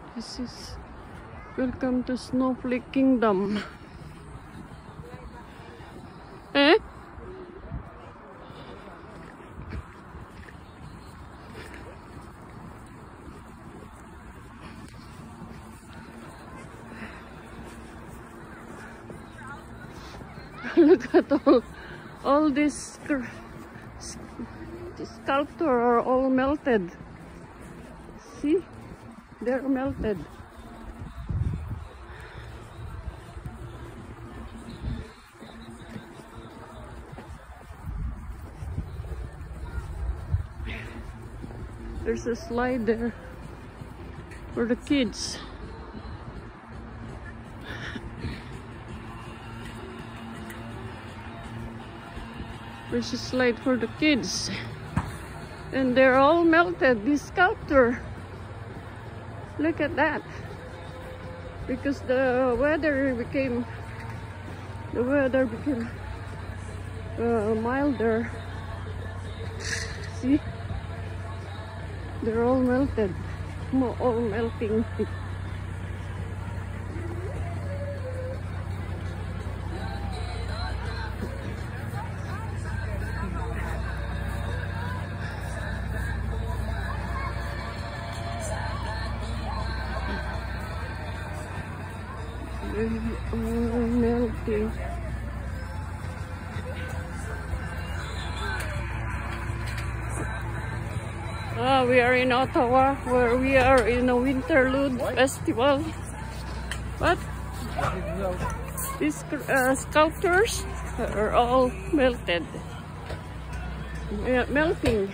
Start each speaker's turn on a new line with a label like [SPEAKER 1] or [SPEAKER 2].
[SPEAKER 1] This is welcome to Snowflake Kingdom. Eh? Look at all these sculptures are all melted. See? They're melted. There's a slide there for the kids. There's a slide for the kids. And they're all melted, this sculpture. Look at that. Because the weather became milder. See? They're all melted. All melting. Melting. We are in Ottawa, where we are in a Winterlude festival. What? These sculptures are all melted. Melting.